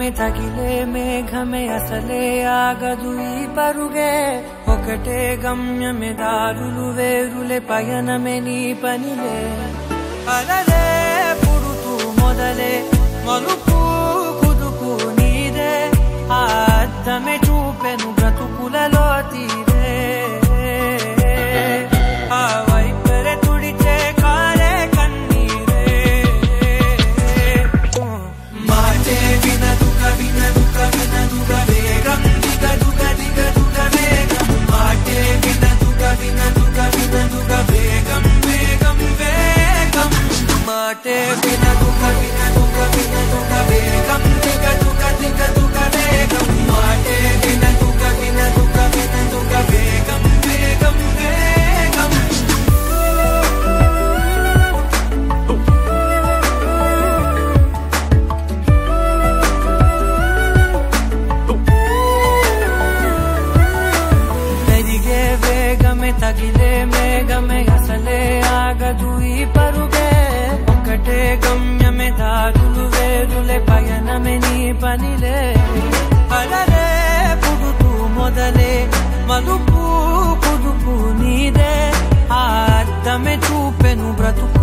వేగమే తగిలే మేఘమే అసలే ఆగదు ఈ పరుగే ఒకటే గమ్యమే దారులు వేరులే పయనమే నీ పనిలే అలలే పుడుతూ మొదలే మలుపు కుదుపు నీదే ఆ అద్దమే చూపెను బ్రతుకులలో తీరే ఆ వైపరే తుడిచే కారే కన్నీరే మాటే వినదుక వినదుక వినదుక వేగం దిగ దుగ దిగ దుగ వేగం మాటే వినదుక వినదుక వినదుక వేగం వేగం వేగం మాటే వినదుక వినదుక వినదుక వేగం దిగ దుగ దిగ దుగ వేగం మాటే వినదుక వినదుక వినదుక వేగం వేగం వేగం పెరిగే వేగమే తగిలే మేఘమే అసలే ఆగదు ఈ పరుగే ఒకటే గమ్యమే దారులు వేరులే పయనమే నీ పనిలే అలలే పుడుతూ మొదలే మలుపు కుదుపు నీదే ఆ అద్దమే చూపెను బ్రతుకు